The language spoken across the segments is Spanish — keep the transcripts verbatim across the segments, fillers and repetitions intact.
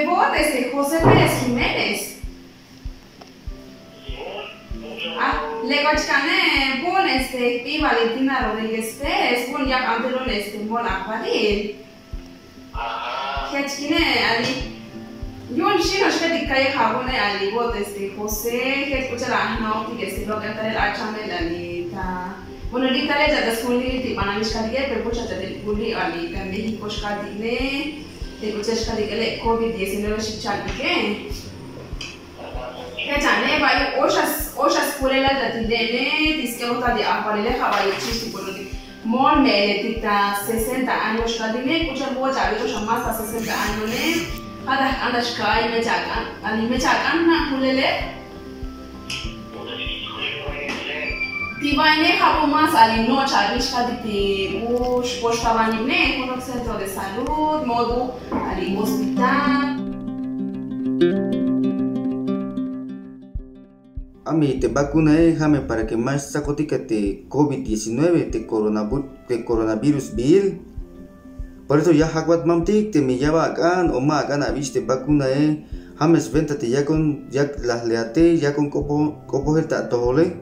voz desde José Pérez Jiménez. Ah, le cochcane, pon este, y Valentina Rodríguez Pérez, pon ya antelon este, mola palil. Que chine, ali. Yo no sé, no sé de qué jabone ali, voz desde José, que escucha la no, que se lo que está el achame la lita. Bueno, ahorita le ya descubrí que para mí es que pero pues ya descubrí ali, que México es que te escuchas que le COVID diecinueve si chalque. Que chane, vaya, oshas, oshas purela de tidene, disqueota de aparele, jabay, chiste por lo que mon me tita sesenta años que dine, escucha voz ya veo más hasta sesenta años ne. Ada anda sekai me jagan, ali me jagan na kulele. Tiba ini kamu mas ali no cari sekali di bus postaban ini, untuk centro de salud, modu ali hospital. Ami te vacunai jame para que más sacotica te COVID diecinueve, te coronavirus, te coronavirus bil. Por eso ya hakwat mamtik te me lleva acá o ma acá na viste vacuna eh james venta te ya con ya las leate ya con copo copo el tatole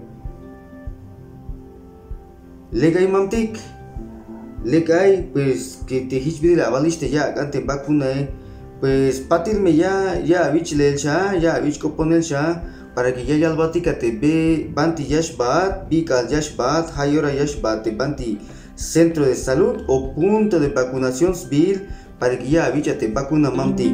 legay mamtik legay pues que te hijbide la valiste ya acá te vacuna eh pues patir me ya ya vich le el sha ya vich copon el sha para que ya ya albatica te ve banti yashbat bika yashbat hayora yashbat te banti centro de salud o punto de vacunación civil para que ya bicha te vacuna mamtik.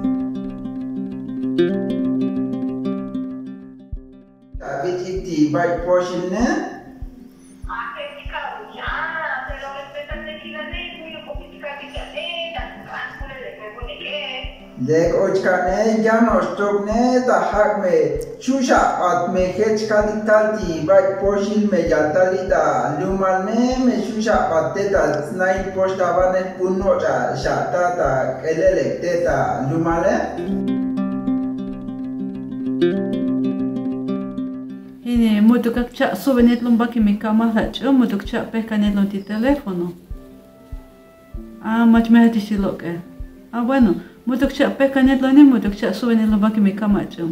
Tapi ti baik portion ne? Aku cakap ya, kalau kita ni kita ni punya kopi kita kita ni dan kan boleh lepas boleh ke? Dek ochka ne jano stok ne ta hak me chusha at me hech kadital ti baik portion me jatali ta lumal ne me chusha at ta nine post avane punno ta shata ta elele ta lumale. Ini mutu kak cak suvenet lomba ki mi kamera cak mutu cak pekanet lom ti teléfono. Ah, mach me hati silok eh. Ah, bueno. Mutuk cak pekanet lo ni mutuk cak suvenet lomba ki mi kamera cak.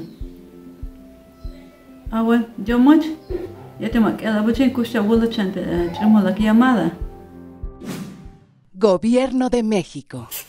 Ah, bueno. Yo much. Ya te maquela buchen kusha wula chante chamo la llamada. Gobierno de México.